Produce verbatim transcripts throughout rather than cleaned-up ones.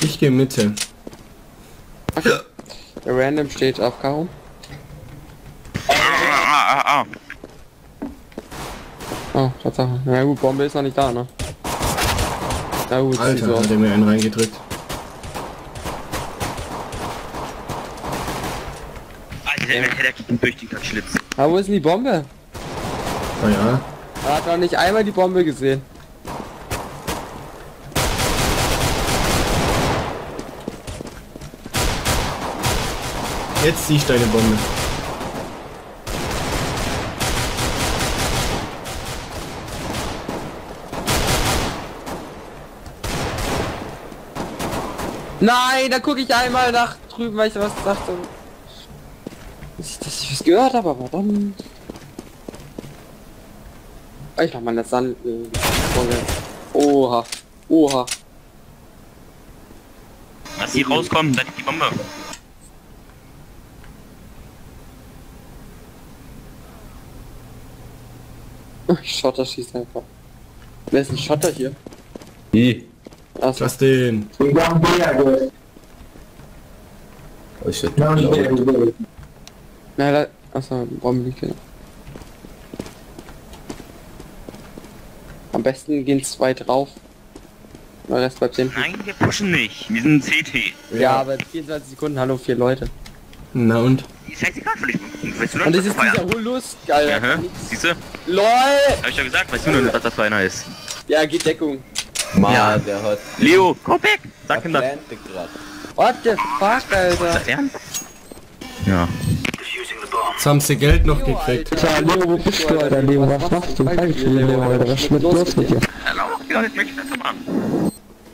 Ich gehe Mitte. Okay. Der Random steht auf K O. Ah, ah, ah, ah. Oh, Tatsache. Na gut, Bombe ist noch nicht da, ne? Na gut, sieht Alter, so aus. hat er mir einen reingedrückt. Alter, der hätte ihn durch den Schlitz. Aber wo ist denn die Bombe? Oh ja. Er hat noch nicht einmal die Bombe gesehen. Jetzt zieh ich deine Bombe. Nein, da gucke ich einmal nach drüben, weil ich was sagte. Dass ich, dass ich was gehört habe, aber dann... Ich mach mal das Sand... Äh, vorwärts. Oha. Oha. Lass sie rauskommen, dann die Bombe. Schotter schießt einfach. Wer ist ein Schotter hier? Wie? Achso. Justin. Oh, ich hab laut. Na, da... Achso, Bombe liegt hier. Am besten gehen zwei drauf. Der Rest bleibt hinten. Nein, wir pushen nicht. Wir sind C T. Ja, ja, aber vierundzwanzig Sekunden, hallo, vier Leute. Na und? Die scheißegal für dich. Weißt du noch, Und das was ist das dieser war? Hullust, geil. Aha, siehst du? LOL! Hab ich ja gesagt, weißt du noch nicht, was das für einer ist? Ja, geht Deckung. Mann, Ja. der hat... Leo, komm weg! Sag ihm das. Atlantik grad. What the fuck, Ist Alter? das ernst? Ja. Jetzt haben sie Geld noch gekriegt. Alter, Leo, wo bist du, Alter? Leo, was machst du? Leo, Alter, was ist mit los mit dir? Hallo, ja, jetzt möchte ich das machen.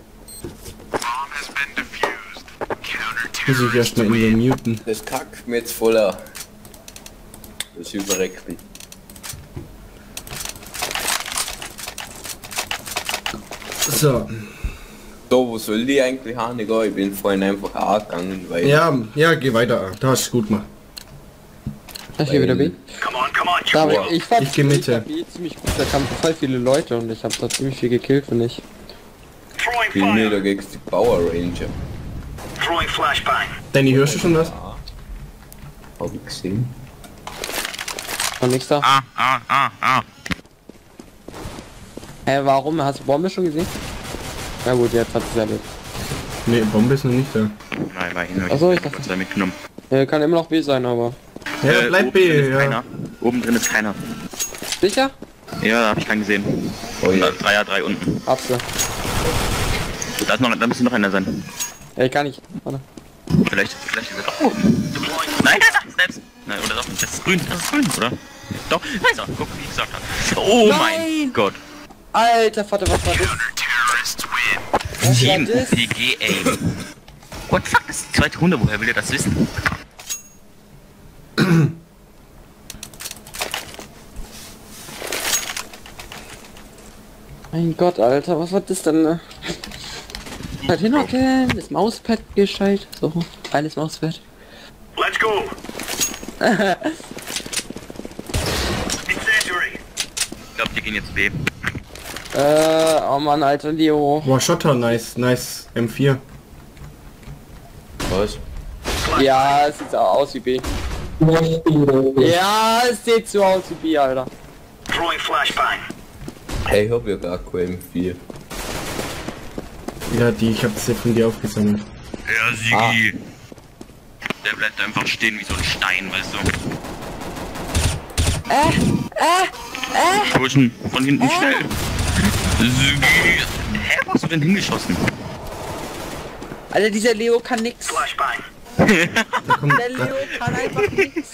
Muss ich erstmal in den muten. Das kackt mir jetzt voller. Das überreckt mich. So. So, wo soll die eigentlich haben? Egal, ich bin vorhin einfach A gegangen, weil... Ja, ja, geh weiter. Da hast du gut gemacht. Ich gehe wieder B. Da, aber ich fand Ich geh Mitte. B ziemlich gut, da kamen voll viele Leute und ich habe da ziemlich viel gekillt, finde ich. Viel mehr, da gegen die Power Ranger. Danny, hörst du schon was? Ja. Hab ich gesehen. Und nix da. Ah, ah, ah, ah. Hä, hey, warum? Hast du Bombe schon gesehen? Na gut, jetzt hat es ja nicht. Ne, Bombe ist noch nicht da. Nein, war hin. Ach so, ich dachte- Gott sei Dank mitgenommen. Ja, kann immer noch B sein, aber... Ja, Äh, bleib oben drin B, ist ja. keiner. Oben drin ist keiner. Sicher? Ja, da hab ich keinen gesehen. Oh ja. drei A drei unten. Apfel. Da ist noch, da müsste noch einer sein. Ja, ich kann nicht. Warte. Vielleicht, vielleicht ist er doch oben. Nein, da ist er selbst. Nein, oder doch nicht. Das ist grün, das ist grün, oder? Doch, da ist er. Guck, wie ich gesagt habe. Oh Nein! mein Gott. Alter Vater, was war das? Was sieben war das? O P G Aim. What fuck, das ist die zweite Runde, woher will er das wissen? Mein Gott, Alter, was war das denn? Ne? Halt hinhocken, das Mauspad gescheit. So, alles Mauspad. Let's go. Incendiary. Ich glaube, wir gehen jetzt B. Äh, oh Mann, Alter, Leo. Boah, Schotter, nice, nice. M vier. Was? Ja, es sieht auch aus wie B. Ja, es sieht so aus wie B, Alter. Throwing flashbang. Hey, ich hab ja gar kein M vier. Ja, die, ich hab sie von dir aufgesammelt. Ja, Sigi. Der bleibt einfach stehen wie so ein Stein, weißt du. Äh, äh, äh. Pushen, von hinten Äh. schnell. Sigi. Hä, wo hast du denn hingeschossen? Alter, dieser Leo kann nix. Flashbang. Da kommt Der Leo grad, kann einfach nix.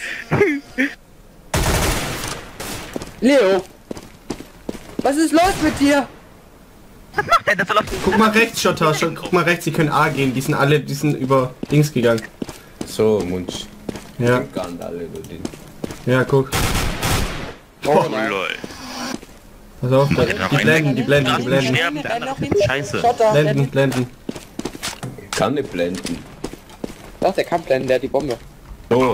Leo! Was ist los mit dir? Ey, der verläuft. guck mal rechts, Schotter, Schott, guck mal rechts, die können A gehen. Die sind alle, die sind über Dings gegangen. So, Munch. Ja, Gar nicht alle über den. ja, guck. Oh, lol. Pass auf, da, die blenden, die blenden, die blenden. Sterben, der andere Renn ist scheiße. Schotter, Blenden, renn. blenden. Ich kann nicht blenden. Doch, der kann blenden, der hat die Bombe. So,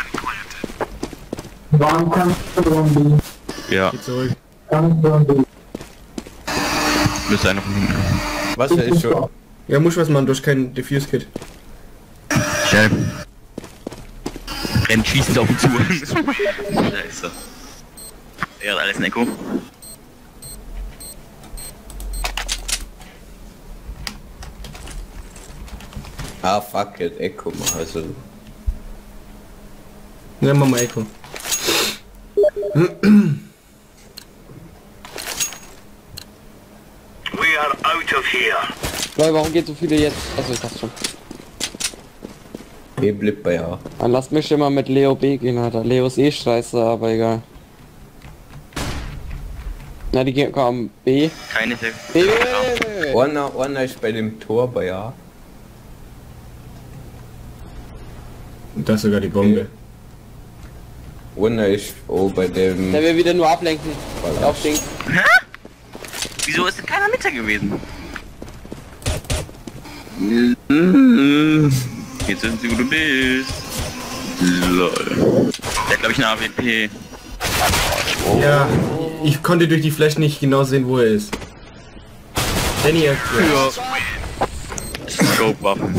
Ja, Geh zurück. müsste einer von hinten. was ist schon? Ja, muss was machen, du hast kein Diffuse-Kit. Schnell. Rennt schießend auf ihn zu. Da ist er. Er hat alles ein Echo. Ah, fuck it, Echo mal, also. Ja, mach mal Echo. We are out of here. Leute, warum geht so viele jetzt? Also ich dachte schon. B bleibt bei A. Dann lass mich immer mit Leo B gehen, Alter. Leo ist eh scheiße, aber egal. Na, die gehen kommen B. Keine Hilfe. B, B, B, B. Einer, einer ist bei dem Tor bei A. Und das ist sogar die Bombe. Einer ist oh, bei dem... Der will wieder nur ablenken. Auf Ding. Hä? Wieso ist denn keiner mit gewesen? Jetzt wissen sie, wo du bist. Lol. Der hat glaube ich eine A W P. Ja, ich konnte durch die Flash nicht genau sehen, wo er ist. Danny, ja. Scope-Waffen.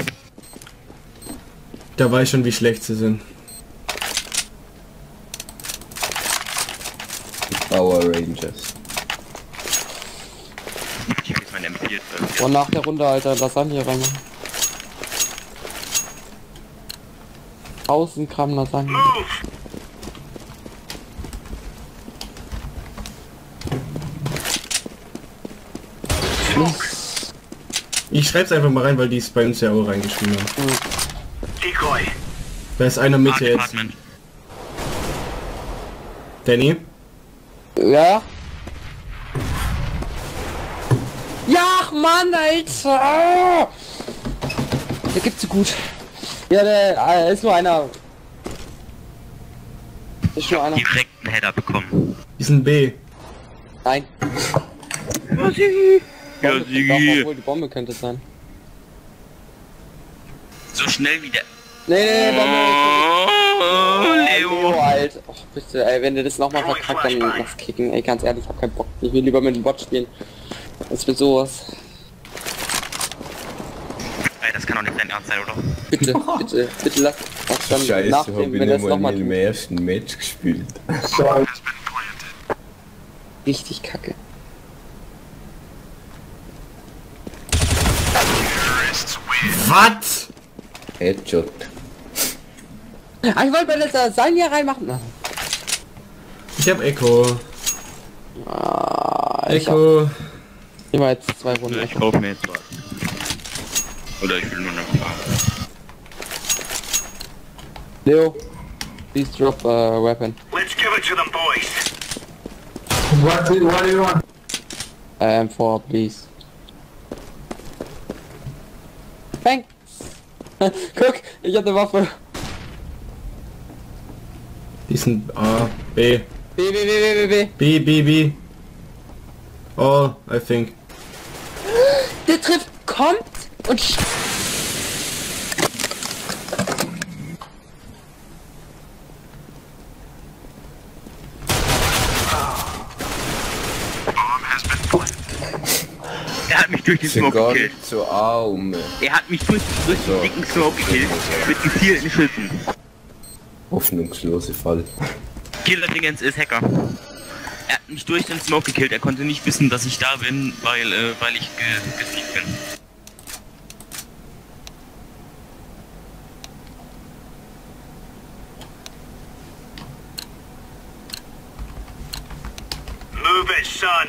Da weiß ich schon, wie schlecht sie sind. Power Rangers. Ich krieg meine M vier. Und nach der Runde, Alter, Lasagne reinmachen. tausend Gramm Lasagne. Move. Ich schreib's einfach mal rein, weil die es bei uns ja auch reingeschrieben haben. Decoy. Da ist einer mit Ah, jetzt. Department. Danny? Ja? Ja, Mann, Alter! Der gibt's so gut. Ja, der äh, ist nur einer. Ist nur einer. Direkt einen Header bekommen. Die sind B. Nein. Ja, Sigi. Ja, Bombe, doch, Sigi. obwohl die Bombe könnte es sein. So schnell wie der... Nee, nee, nee, Bombe. Oh, Leo, Leo. Alter. Och, bitte, ey, wenn du das nochmal verkackt, dann lass kicken. Ey, ganz ehrlich, ich hab keinen Bock. Ich will lieber mit dem Bot spielen. Das wird sowas. Ey, das kann doch nicht dein Ernst sein, oder? Bitte, bitte, bitte lass das dann Scheiße, nach hab dem, ich wenn das nicht mal nochmal in dem ersten Match gespielt. richtig kacke. Was? Headshot. Ah, ich wollte bei der Lasagne reinmachen. Ah, Ich hab Echo. Ah, ich hab Echo. immer jetzt zwei Runden. Ich kauf mir jetzt was. Oder ich will nur eine Frage. Leo, please drop a weapon. Let's give it to them, boys. What do, what do you want? M four, please. Thanks. Guck, ich hab eine Waffe. Die sind A. B. B, B, B, B, B, B. B, B, B. All, I think. Der trifft, kommt und sch Er hat mich durch den Sind Smoke gar gekillt. nicht so arm. Er hat mich durch, durch den So. dicken Smoke gekillt. Mit gezielten Schüssen. Hoffnungslose Fall. Killer Dingens ist Hacker. Er hat mich durch den Smoke gekillt. Er konnte nicht wissen, dass ich da bin, weil, äh, weil ich ge gesneakt bin. Move it, son.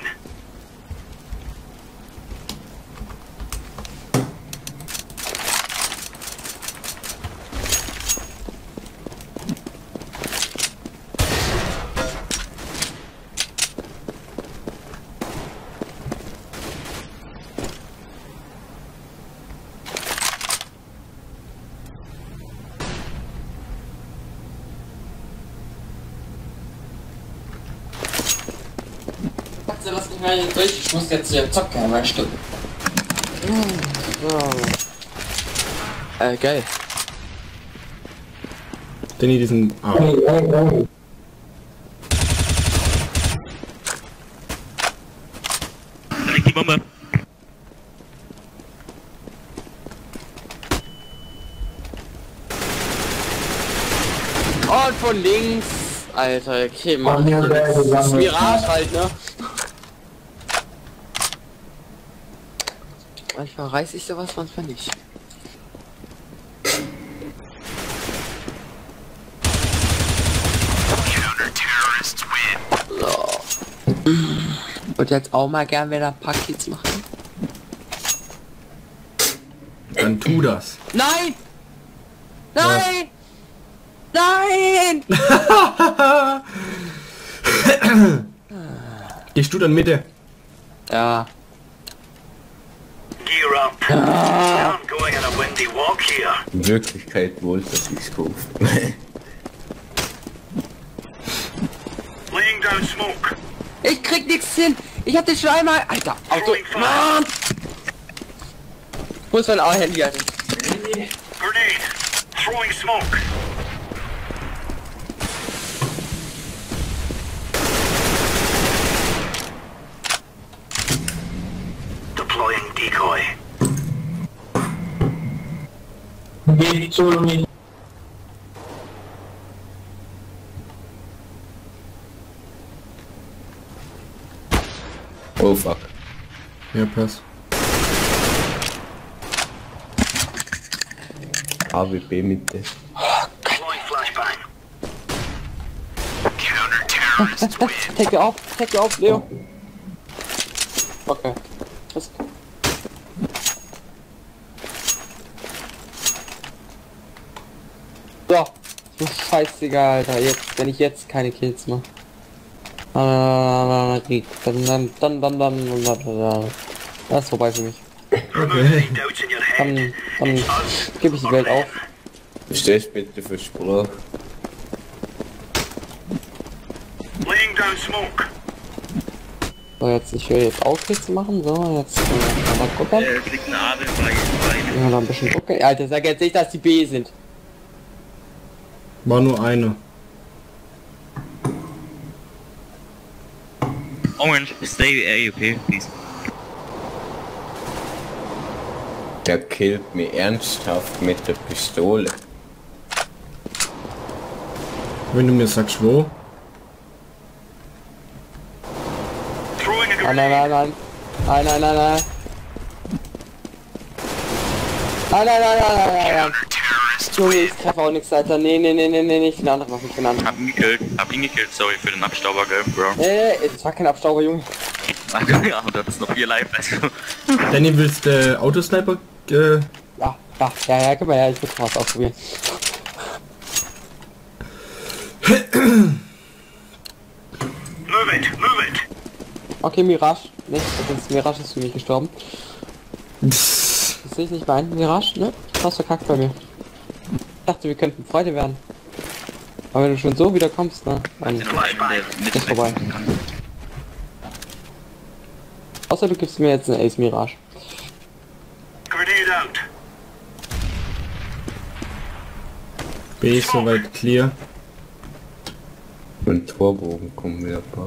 Lass mich mal hier durch, ich muss jetzt hier zocken, weißt du. Äh, geil. Danny, die sind A. Direkt die Bombe. und von links. Alter, okay, mach Von mir ich selber jetzt. sagen wir- Mirage halt, ne? Manchmal reiß ich sowas, manchmal nicht. So. Und jetzt auch mal gern wieder Pakets machen. Dann tu das. Nein! Nein! Nein! Gehst du dann Mitte? Ja. Gear up. I'm going on a windy walk here. In Wirklichkeit wollte ich es kaufen. Laying down smoke. Ich krieg nichts hin! Ich hab den schon einmal... Alter, Auto... Mann! Wo ist mein Handy, Alter? Grenade. Throwing smoke. Deploying decoy. Geht zu mir. Oh fuck. Ja, pass. A W P Mitte. Deploying flashbang. Take auf, take auf, Leo. Okay. Was? So. So scheißegal, Alter. Jetzt, wenn ich jetzt keine Kills mache. Dann, dann, dann, dann, dann, dann, dann. Das ist vorbei für mich. Remove any doubts in your Dann, head. dann It's us gebe ich die or Welt them. auf. Verstehst bitte für Spruch? Laying down smoke. So, jetzt, ich will jetzt auch Kills machen. So, jetzt, äh, mal gucken. Äh, es liegt eine Adel bei bei- Ja, noch ein bisschen okay. Alter, sag jetzt nicht, dass die B sind. War nur eine. Orange, stay A O P, please. Der killt mich ernsthaft mit der Pistole. Wenn du mir sagst, wo? Throwing a Nein, nein, nein, grenade. nein. Nein, nein, nein, nein. Nein, nein, nein, nein, nein, nein. Junge, ich treffe auch nichts, Alter. Nee, nee, nee, nee, nee, nicht den anderen Waffen, den anderen. Hab ihn gekillt, hab ihn gekillt, sorry für den Abstauber, gell, Bro. Nee, nee, das war kein Abstauber, Junge. Ja, und das ist noch vier live, also. Danny, willst du äh, Autosniper? Äh, Ja, ja, ja, ja, guck mal her, ich muss mal was ausprobieren. Move it, move it. Okay, Mirage. Nicht, das Mirage ist für mich gestorben. Das sehe ich nicht mein. Mirage, ne? Du hast verkackt bei mir. Ich dachte, wir könnten Freunde werden. Aber wenn du schon so wieder kommst, ne? Dann Noch einen, der mit ist vorbei. Außer du gibst mir jetzt eine Ace Mirage. Grenade out. B ist soweit clear. Und Torbogen kommen wieder ein paar.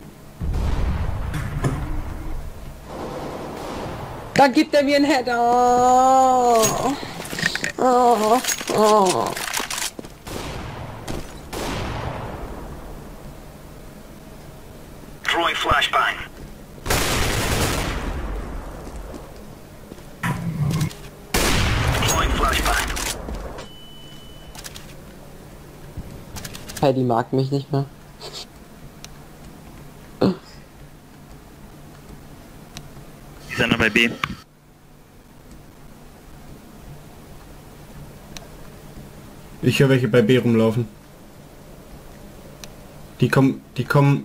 Dann gibt er mir einen Header. Oh, oh. Throwing flashbang. Deploying flashbang. Hey, die mag mich nicht mehr. Die sind noch bei B. Ich höre welche bei B rumlaufen. Die kommen, die kommen.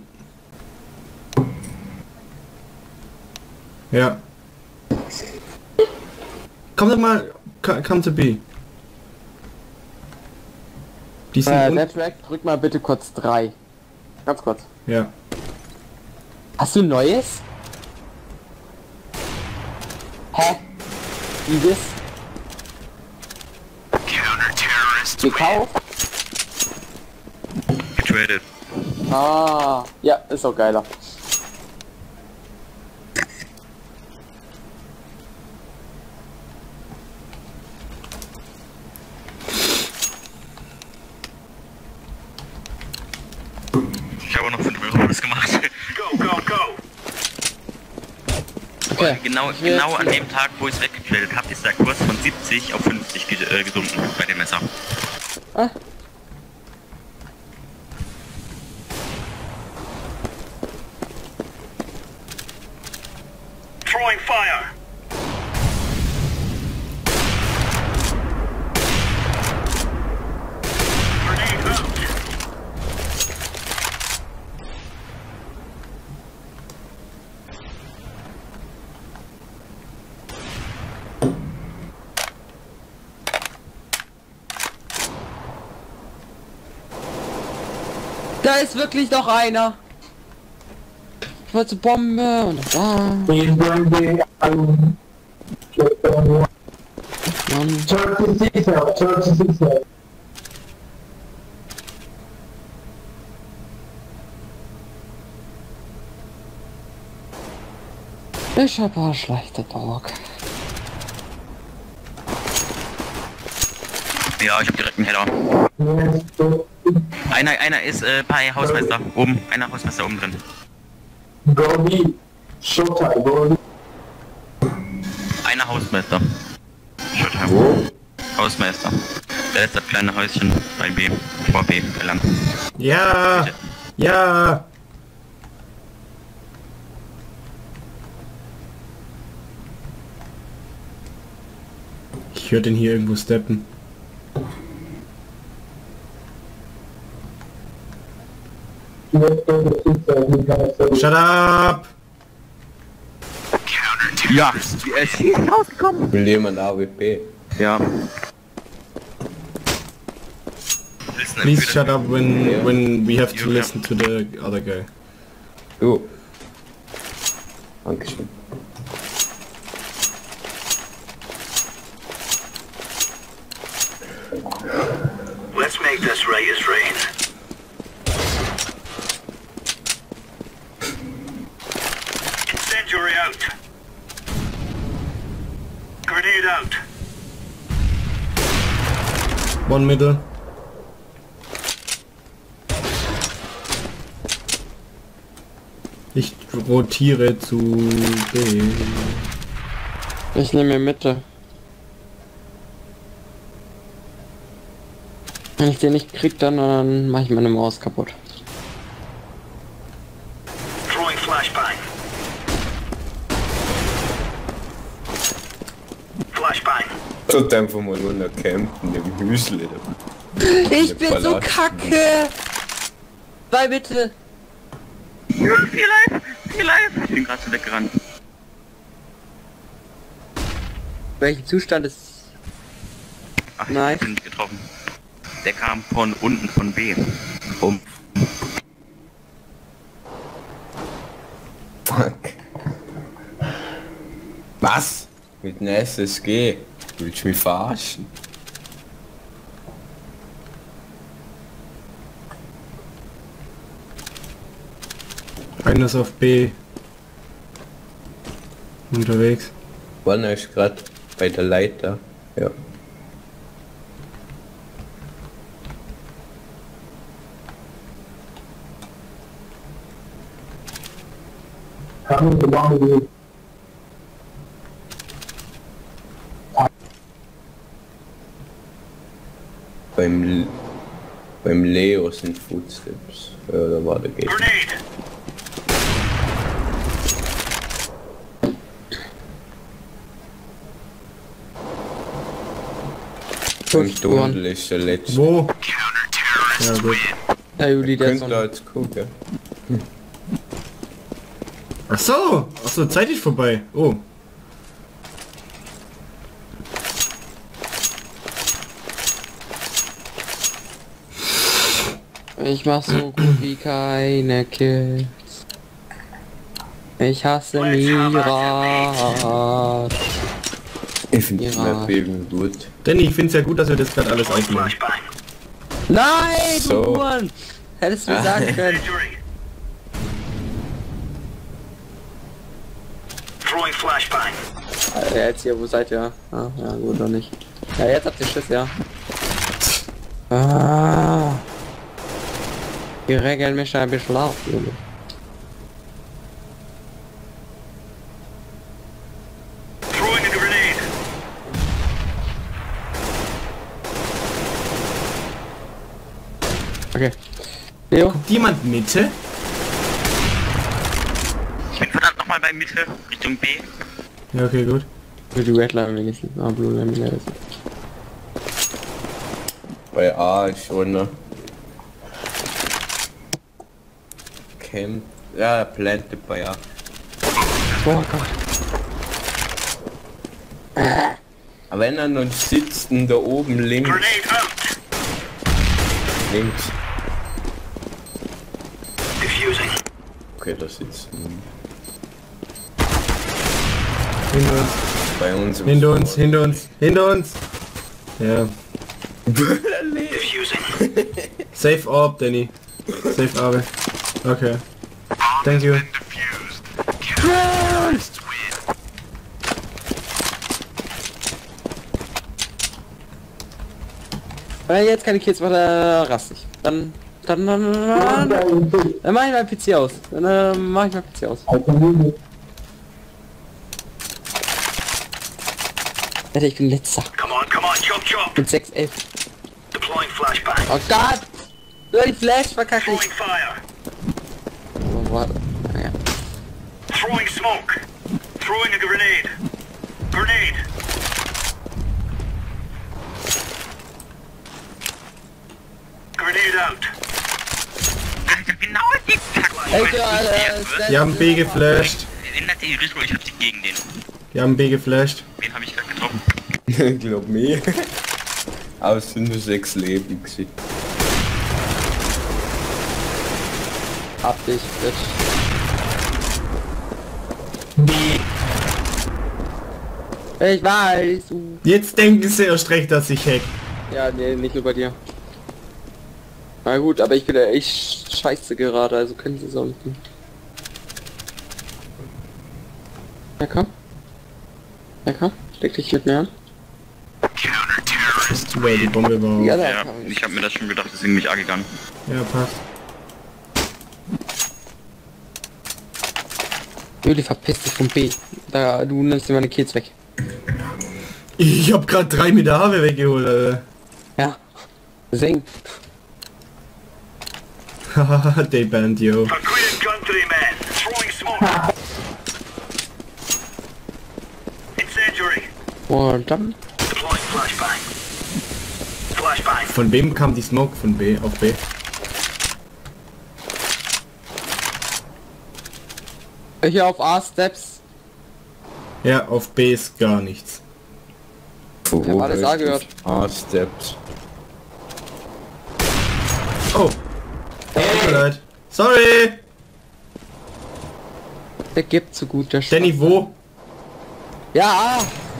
Ja. Komm doch mal, ko- komm zu B. Die sind Äh, un- Network, drück mal bitte kurz drei. Ganz kurz. ja. Hast du ein neues? Hä? Wie das? Gekauft? Getradet. Ah, ja, ist auch geiler. Okay. Genau, Ich will genau jetzt- an dem Tag, wo ich es weggetradet habe, ist der Kurs von siebzig auf fünfzig ge äh, gesunken bei dem Messer. Ah. Throwing fire. Grenade out. Da ist wirklich noch einer. Ich wollte zur Bombe und da. He's going to be um, Mann. thirty-six out, thirty-six out. Ich hab ein schlechter Tag. Ja, ich habe direkt einen Header. Yes, so Einer, einer ist äh, bei Hausmeister oben. Einer Hausmeister oben drin. go B. Showtime, go B. Einer Hausmeister. Schaut Hausmeister. Der letzte kleine Häuschen bei B. Vor B gelangt. Ja! Ja! Ich höre den hier irgendwo steppen. Let's go to six out, he's gonna say. Shut up! Ja, er ist hier rausgekommen. Will jemand A W P? Ja. Please shut up when Yeah. when we have to You listen to the other guy. Du. Dankeschön. Let's make this right as rain. Incendiary out. Grenade out. One middle. Ich rotiere zu B. Ich nehme Mitte. Wenn ich den nicht krieg, dann, dann mache ich meine Maus kaputt. Throwing flashbang. Flashbang. Tut einfach mal runter campen, dem Hüsle. Ich bin so Verlassen. kacke! Bei Mitte! Vier live! Vier live! Ich bin gerade so weggerannt. Welcher Zustand ist... Ach, Nein. ich bin nicht getroffen. Der kam von unten von B. Um. Fuck. Was? Mit einer S S G? Willst du mich verarschen? Einer ist auf B. Unterwegs. Wann ist gerade bei der Leiter? Ja. Coming to one of you. Beim L beim Leo sind Footsteps. Ja, da war der Gegner. Grenade. Im Tunnel ist der letzte. Wo? Ja gut. Ja, Juli, der ist Könnt ihr so... jetzt gucken? Ach so! Ach so, Zeit ist vorbei. Oh. Ich mach so gut wie keine Kills. Ich hasse Mirat. Ich finde die Ja. Map eben gut. Danny, ich finde es ja gut, dass wir das gerade alles Throwing aufnehmen. flashbang. Nein, So. du Huren! Hättest du mir sagen können. Incendiary. Throwing flashbang. Ja, jetzt hier, wo seid ihr? Ah, ja, gut, oder nicht. Ja, jetzt habt ihr Schiss, ja. Ah. Die regeln mich ein bisschen auf, Junge. Okay. Leo? Guckt jemand Mitte? Ich bin verdammt nochmal bei Mitte, Richtung B. Ja, okay, gut. Für die Redline wenigstens. Ah, Blue Line. Bei A schon, ne? Camp. Ja, plantet bei A. Oh Gott. Aber wenn er nun sitzt und da oben links. Grenade out. Links. Diffusing. Okay, da sitzt ein- Hinter uns, bei uns. im hinter uns, Store. hinter uns, hinter uns. Ja. Diffusing. Safe Orb, Danny. Safe Orb. Okay. Thank you. Wenn jetzt keine Kills macht, dann raste ich. Dann, dann, dann, dann, dann, dann mach ich mein P C aus. Dann äh, mach ich mein P C aus. Alter, ich bin letzter. Come on, come on, chop chop. Mit sechs elf. Deploying flashbang. Oh Gott! Nur die Flash verkacke ich. Throwing fire. Oh, warte. Naja. Throwing smoke. Throwing a grenade. Grenade. Grenade out. Alter, genau die Kack. Ey, äh, Die haben B geflasht. Ändert die Risiko, ich hab dich gegen den. Die haben B geflasht. Wen habe ich gerade getroffen? Ich glaub mehr. Aber es sind nur sechs Leben gewesen. hab dich, Bitch. Ich weiß. Uh. Jetzt denken sie erst recht, dass ich hack. Ja, nee, nicht nur bei dir. Na gut, aber ich bin ja echt scheiße gerade, also können sie es auch nicht. Ja komm. Ja komm, steck dich mit mir an. Weil die Bombe war. Ja, Ja, da Ja, komm. ich habe mir das schon gedacht, deswegen bin ich A gegangen. ja passt. Juli, verpiss dich vom B. Da, du nimmst dir meine Kills weg. Ich hab grad drei mit der Haare weggeholt, Alter. Ja. Sing. Haha, they banned yo. Acquitted countryman. Throwing smoke. Incendiary. Und dann. Deploying flashbang. Flashbang. Von wem kam die Smoke? Von B auf B? Hier auf A Steps. Ja, auf B ist gar nichts. Ich hab alles A gehört. A Steps. Oh. Tut mir leid. Sorry. Der gibt so gut, der Danny, Schwarze. wo? Ja, A.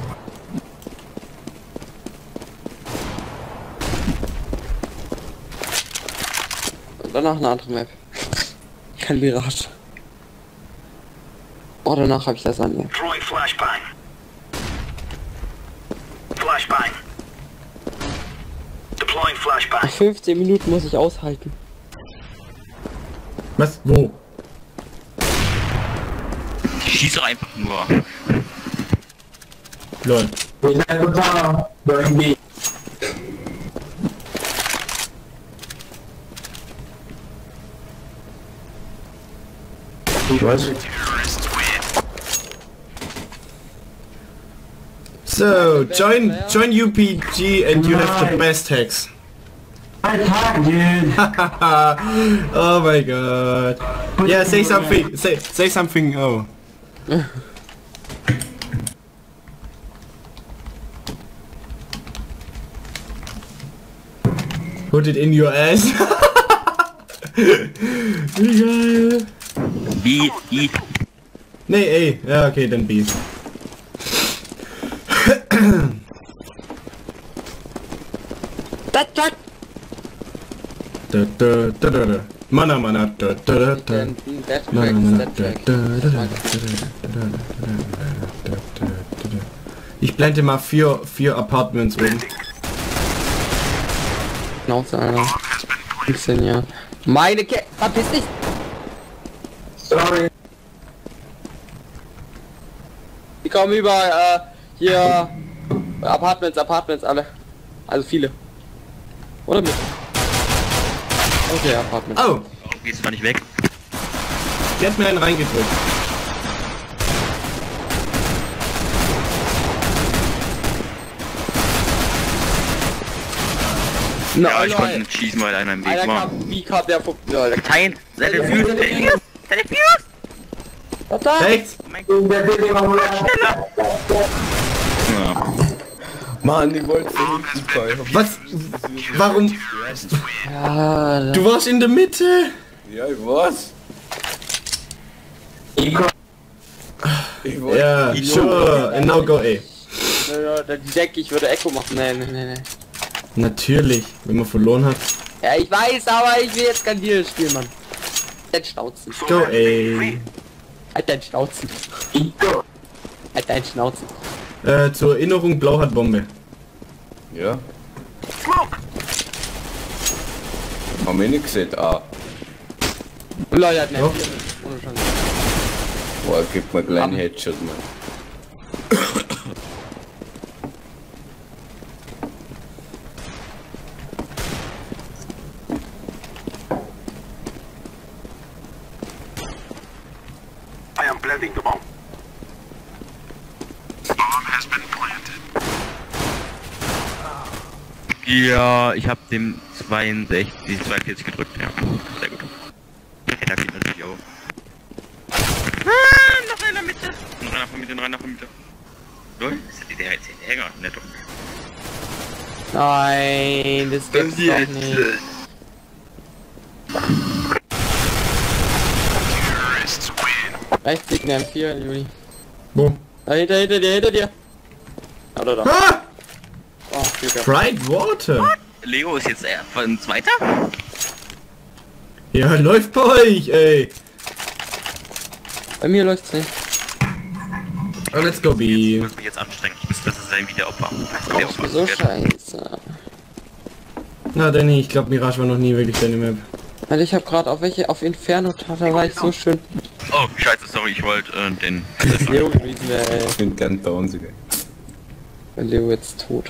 Und danach eine andere Map. Kein Mirage. Oh, danach habe ich das an, ja. Throwing flashbang. Flashbang. Deploying flashbang. fünfzehn Minuten muss ich aushalten. Was? Wo? Ich schieße einfach nur. Lol. Was? So, join join U P G and you have the best hacks. Oh my god. Yeah, say something. Say say something. Oh. Put it in your ass. Wie geil. B, I. Nee, ey. Ja, okay, dann B. Das, das. Da, da, da, da, da. Mana, mana, da, da, da, da. Den, den Death Mana, Tracks, mana, Death da, Track. da, da, da, da, da, da, da, da. Ich blende mal vier, vier Apartments oben. Schnauze, Alter. fünfzehn Jahre. Meine Ke... Verpiss dich! Sorry. Die kommen über, äh, hier... Apartments, Apartments, alle. Also viele. Oder mit? Okay, Apartment. Oh, Oh, gehst du da nicht weg? der hat mir einen reingedrückt. Na, Ja, ich Alter, konnte nicht schießen, weil einer im Weg Einer war. kam, wie kam der vom... Ja, der Kein, der Defuse, der Defuse, der Defuse! da! Rechts! Oh mein Gott, schneller! Ja. Mann, ich wollte von hinten fallen. Was? Warum? Ja, da- Du warst in der Mitte! Ja, ich weiß. Ich wollte... Ja, sure, and now go A. Ja, ja, die Decke, ich würde Echo machen. Nee, nee, nee, nee. Natürlich, wenn man verloren hat. Ja, ich weiß, aber ich will jetzt kein Deal spielen, Mann. Dein Schnauzen. Go A. Halt dein Schnauzen. Halt dein Schnauzen. Äh, zur Erinnerung, Blau hat Bombe. Ja, Smoke! haben wir nicht gesehen. Ah, Leute, hat nicht. Doch. Ohne Chance. boah, gib mir gleich einen Ab. Headshot, Mann. I am planting the bomb. Bomb has been planted. Ja, ich hab dem zweiundsechzig, zweiundvierzig gedrückt, ja. Sehr gut. Okay, da geht natürlich auch. Ah, noch einer Mitte. Noch einer von Mitte, noch einer von Mitte. Lol, ist der jetzt Ärger? Netto. Nein, das gibt's doch nicht. Terrorists win. Rechts liegt ein M vier, Juli. Wo? Da hinter, hinter dir, hinter dir. Ja, da, da. Ah! Oh, Glück gehabt. Fried Water! Leo ist jetzt eher von Zweiter? Ja, läuft bei euch, ey! Bei mir läuft's nicht. Oh, let's go Ich B. muss mich jetzt anstrengen, ich muss besser sein wie der Opfer. Der Opfer So wird- scheiße. Na Danny, ich glaube Mirage war noch nie wirklich deine Map. Weil ich habe gerade auf welche auf Inferno tat, da war ich so schön Oh, scheiße, sorry, ich wollte äh, den... Leo gewesen, ey. Ich bin ganz down sogar. Wenn Leo jetzt tot.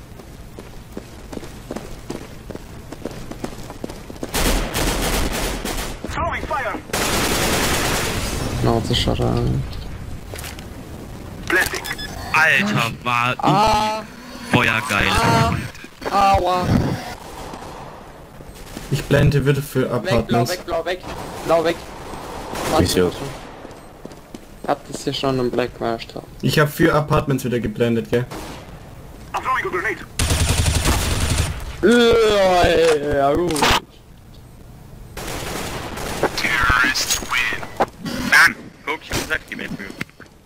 Throwing fire. Schnauze, Schotter. Planting. Alter, war Ah, Feuer geil. aua. Ich blende wieder für Weg, blau, Apartments. weg, blau, weg. Blau, weg. Wieso? Habt es hier schon im Black Master. Ich habe für Apartments wieder geblendet, gell? I'm throwing a grenade. Ja, gut. Terrorists win. Bam! Guck, ich hab gesagt, gib mir jetzt Mühe.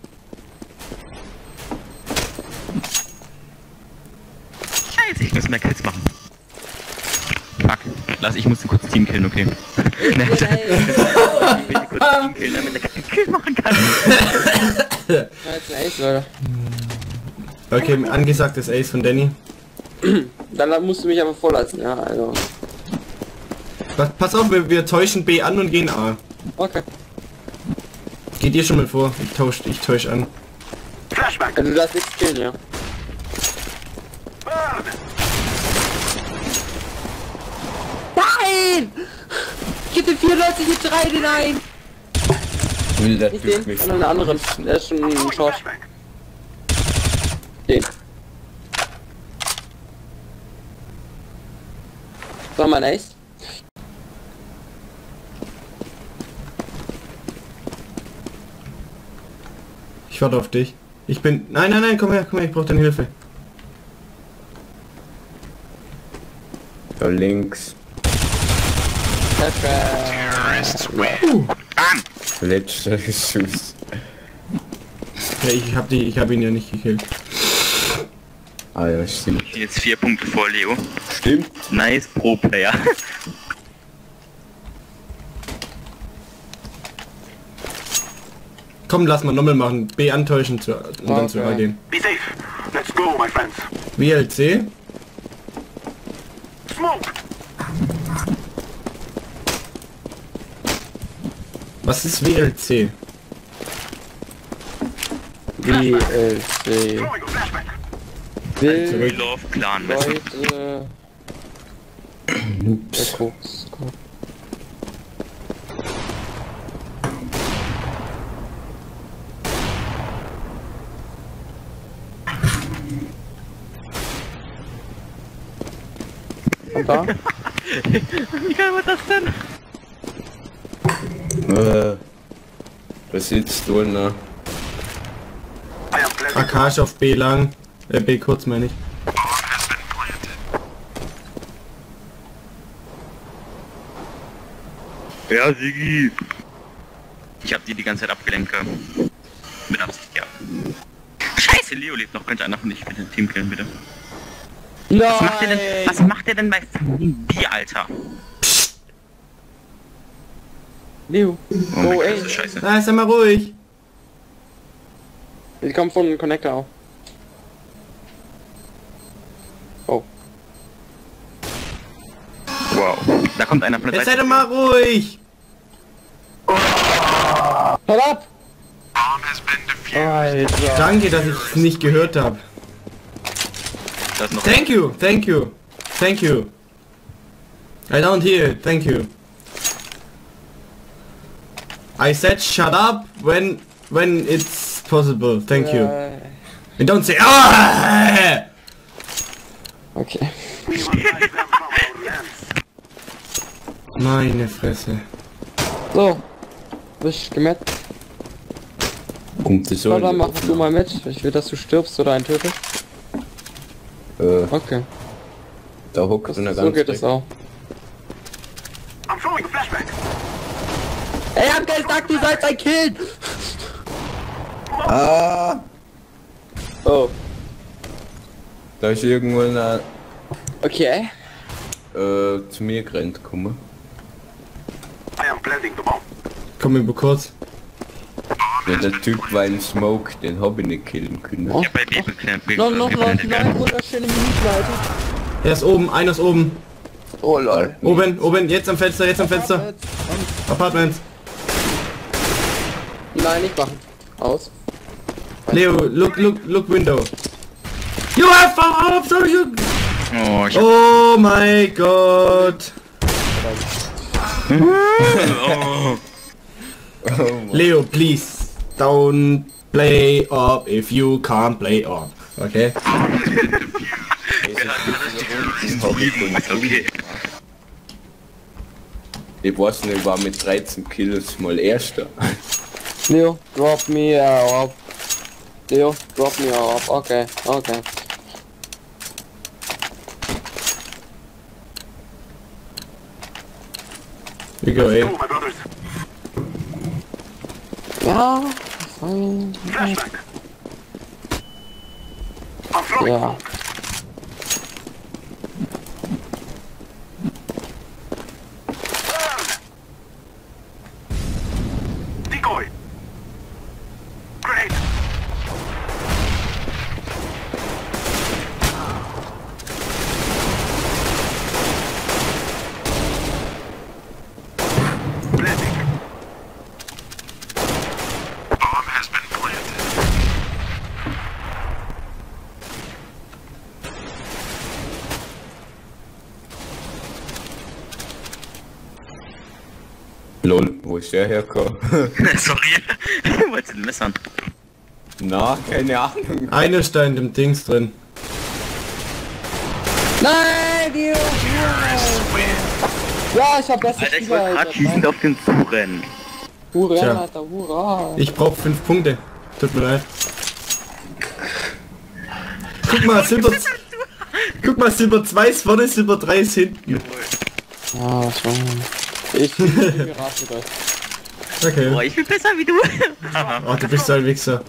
Scheiße, ich muss mehr Kills machen. Fuck. Lass, ich muss kurz Team killen, okay? Ne, bitte kurz Team killen, damit er keinen Kill machen kann. Ja, jetzt ein Ace, Leute. Okay, angesagtes Ace von Danny. Dann musst du mich aber vorlassen, ja, also. Was, pass auf, wir, wir täuschen B an und gehen A. Okay. Geht ihr schon mal vor? Ich tausch, ich täusch an. Flashback. Also du darfst nichts killen, ja. Burn. Nein! Gib den vierundneunzig mit drei den ein! Will der Nicht Typ den, mich sondern einen anderen. Der ist schon ein Throwing Short. flashback. Den. So, mein Ace. Ich warte auf dich. Ich bin... Nein, nein, nein, komm her, komm her, ich brauche deine Hilfe. da links. Terrorists win. Bam! Letzter Schuss. Ja, ich hab die, ich hab ihn ja nicht gekillt. Ah ja, stimmt. Ich bin jetzt vier Punkte vor Leo. Stimmt. Nice Pro-Player. Komm, lass mal nochmal machen. B antäuschen zu, und dann zu A Okay. gehen. Be safe. Let's go, my friends. W L C? Smoke. Was ist W L C? W L C. Throwing a flashback. Will Zurück. Love Clan Messer. Leute. Der Ups. Koks. Koks. Und da? Wie geil war das denn? Äh, was sitzt du denn da? I am planting. Akash auf B lang. Äh, B kurz meine ich. Ja, Sigi. Ich hab die die ganze Zeit abgelenkt. gehabt. Mit Absicht, ja. Scheiße, Leo lebt noch. Könnte einer von dich bitte Team killen, bitte. Was macht der denn, was macht der denn bei fucking B, Alter? Leo. Oh Oh, mein Gott, ey. das ist scheiße. Na, sei mal ruhig. Ich komm von Connector auf. Oh. Wow. Da kommt einer von der Jetzt sei Seite. doch mal ruhig. Hör ab! Alter. Danke, dass ich es nicht gehört habe. Da ist noch Thank you, thank you, thank you. I don't hear it, thank you. I said shut up when when it's possible, thank you. Äh, And don't say ah! Okay. Meine Fresse. So. Bist du gemetzt? Kommt das so? Ja, dann mach du mal mit. Ich will, dass du stirbst oder einen tötest. Äh, Okay. da hockt Das, einer so ganz geht es weg. auch. I'm throwing a flashback. Ey, hab gesagt, du sollst ein Kill! Ah! Oh. Da ist irgendwo einer Okay. äh, zu mir gerannt gekommen. I am planting the bomb. Komm über kurz. Ja, der Typ war im Smoke, den hab ich nicht killen können. Oh. Ja, bei B beklemmt. Noch, noch, noch, neun wunderschöne Minuten, Alter. Er ist oben, einer ist oben. Oh lol. Oben, oben, jetzt am Fenster, jetzt am Fenster. Apartments. Nein, nicht machen. Aus. Leo, look, look, look window. You have found up, so you... Oh, ich hab... Oh mein Gott. Oh. Leo, please, don't play up if you can't play up. Okay? Okay. Ich weiß nicht, ich war mit dreizehn Kills mal Erster. Leo, drop me up. Leo, drop me up. Okay, okay. We go A. Oh, my brothers. Ja. Fein. Flashback. I'm throwing Ja. decoy. Grenade. Planting. Bomb has been planted. Lol, wo ist der hergekommen? Sorry. Ich wollte den messern. Na, keine Ahnung. Einer ist da in dem Dings drin. Nein, Leo! Ja, ich hab besser Alter, ich wollte gerade schießend auf den zurennen. Huren, Tja. Alter, hurra. Ich brauch fünf Punkte. Tut mir leid. Guck mal, Silber... Guck mal, Silber zwei ist vorne, Silber drei ist hinten. Ja, was war Ich bin Mirage mit euch. Okay. Boah, ich bin besser wie du. Oh, du bist so ein Wichser.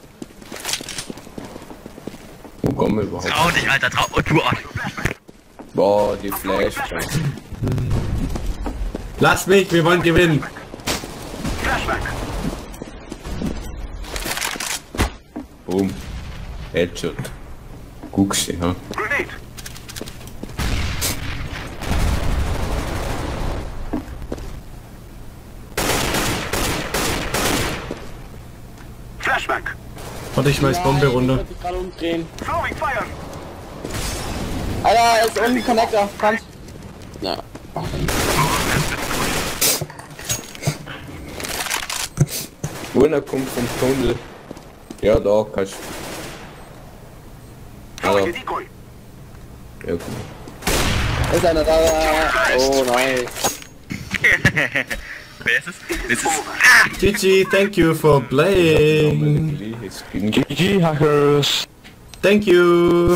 Wo kommen wir überhaupt? Trau dich, Alter, trau. Und du Arsch. Boah, die Flash. Lass mich, wir wollen gewinnen. Flashback. Boom. Headshot. Guckst du, ha? Grenade. Flashback. Warte, ich schmeiß Bombe runter. Ich wollte mich gerade umdrehen. Throwing fire. Alter, er ist unten Connector. Kommt. Ja. Wunder kommt vom Tunnel. Ja, da kannst du. Ja, Throwing a decoy. ja, gut. Ist einer da? Oh nein. Wer ist es? Das ist... G G, thank you for playing. G G G Hackers. Thank you.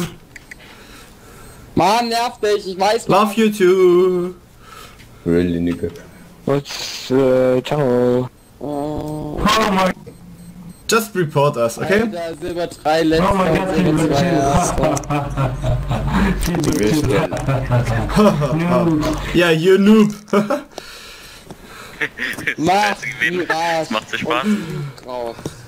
Mann, nerv dich, ich weiß Love you too. Really, nigga. Und, äh, ciao. Oh, Just report us, okay? Alter, Silber drei letzter und Silber zwei erster. Du wirst ja. Ja, you noob. Mach Das Mirage macht so Spaß. raus.